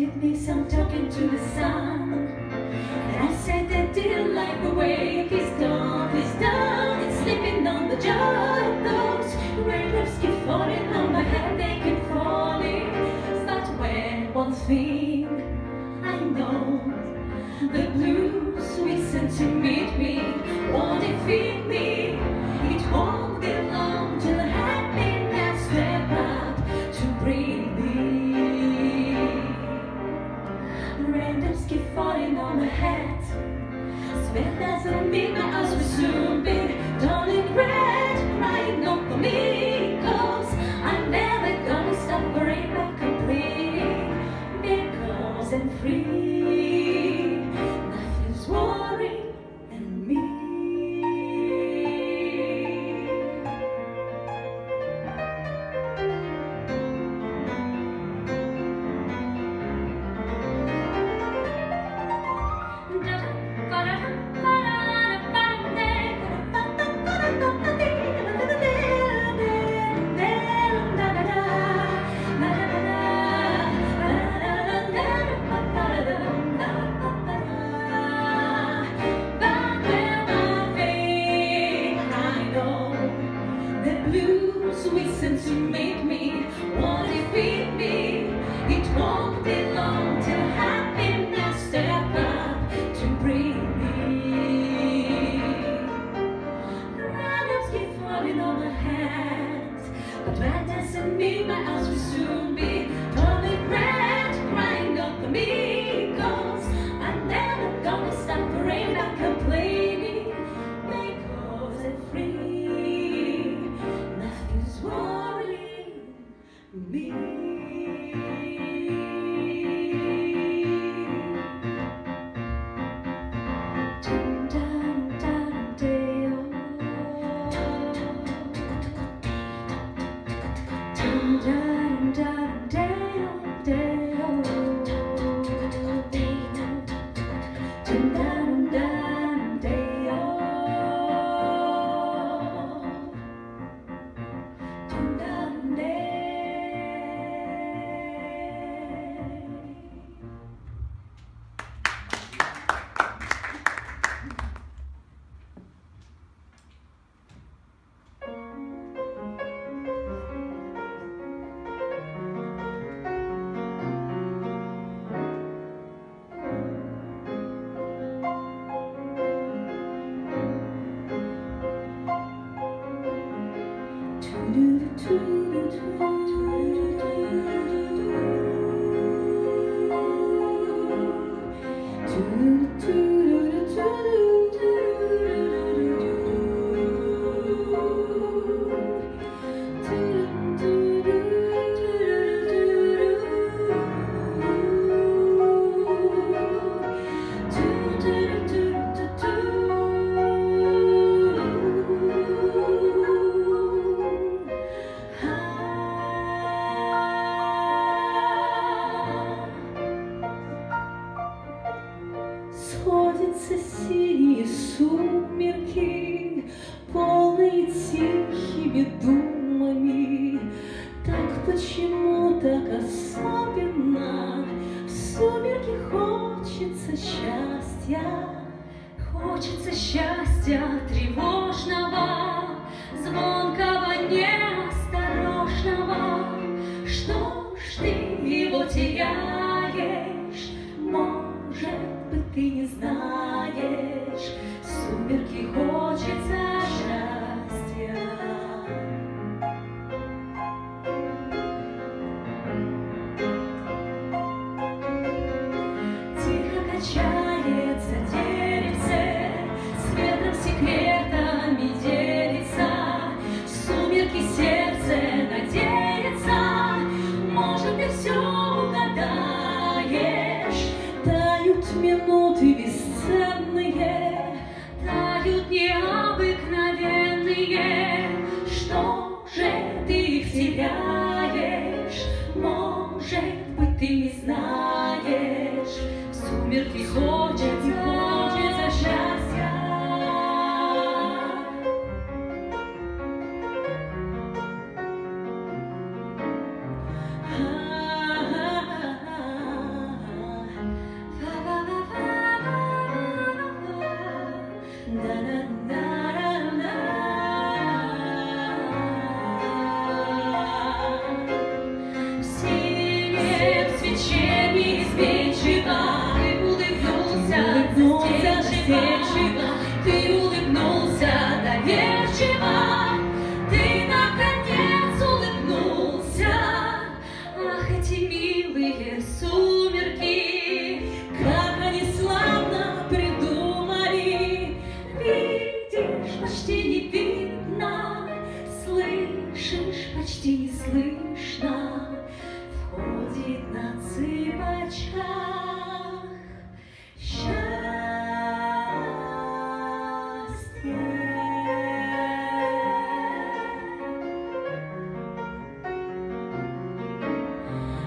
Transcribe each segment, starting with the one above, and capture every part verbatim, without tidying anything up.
witness, I'm talking to the sun. And I said that didn't like the way he's done, he's done. It's slipping on the jar of those raindrops keep falling on my head, they keep falling. But when one thing I know, the blues we sent to meet me won't defeat me. It won't be long till happiness step up to bring me. Raindrops keep falling on my head. Sweat doesn't mean my eyes will soon be turning red. Crying not for me, cause I'm never gonna stop worrying about complaining. Because I'm free, nothing's worrying and me. We sent to make me, won't defeat me. It won't be long till happiness step up to bring me. Raindrops keep falling on my head, but that doesn't mean my eyes will soon be turning red. Crying up for me, cause I'm never gonna stop worrying about complaining. Because I'm free, worrying me. Сходятся синие сумерки, полные тихими думами. Так почему так особенно в сумерки хочется счастья? Хочется счастья тревожного, звонкого, неосторожного. Что ж ты его теряешь? Может быть, ты не знаешь, в сумерки хочется счастья. Тихо качается деревце, с ветром секретами делится, в сумерки сердце надеется. Может, ты все угадаешь, тают минуты без цели.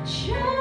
Shine